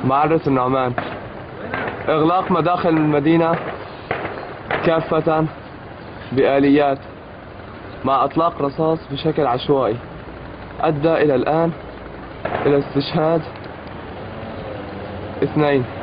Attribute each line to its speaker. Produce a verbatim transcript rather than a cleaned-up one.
Speaker 1: معرس النعمان. إغلاق مداخل المدينة كافة بآليات مع إطلاق رصاص بشكل عشوائي أدى إلى الآن إلى استشهاد اثنين.